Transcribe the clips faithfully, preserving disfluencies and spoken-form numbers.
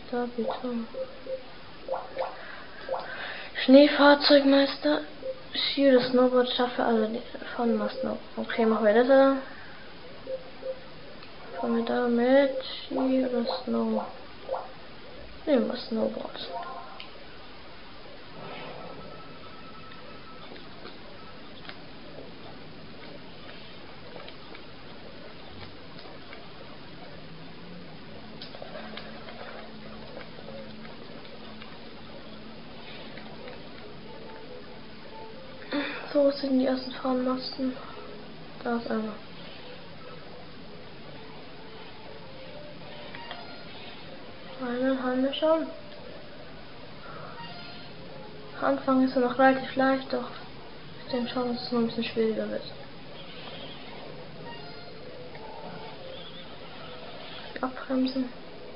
Da bitte. Schneefahrzeugmeister. Hier, Snowboard, Schaffe alle Fahnenmasten. Okay, machen wir das. Fangen wir damit. Hier, Snow. Nehmen wir Snowboard. So sind die ersten Fahnenmasten. Da ist einer. Einen haben wir schon. Anfang ist er noch relativ leicht, doch ich denke schon, dass es noch ein bisschen schwieriger wird. Abbremsen.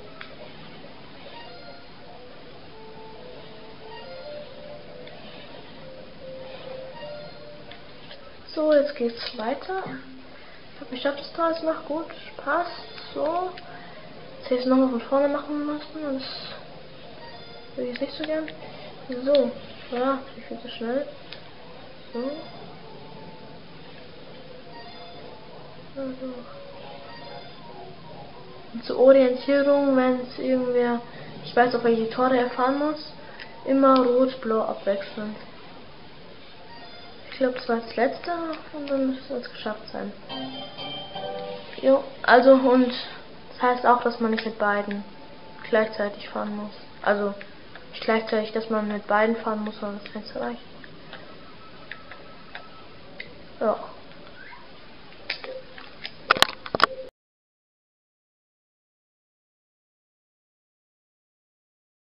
So, jetzt geht's weiter. Ich habe geschafft, das Tor ist noch gut. Passt. So. Jetzt hätte ich es nochmal von vorne machen müssen. Das will ich nicht so gern. So. Ja, ich bin zu schnell. So. Also. Und zur Orientierung, wenn es irgendwer, ich weiß auch, welche Tore er fahren muss, immer rot-blau abwechselnd. Ich glaube, das war das letzte und dann müsste es geschafft sein. Jo, also und das heißt auch, dass man nicht mit beiden gleichzeitig fahren muss. Also nicht gleichzeitig, dass man mit beiden fahren muss, sondern das Fenster reicht. Ja.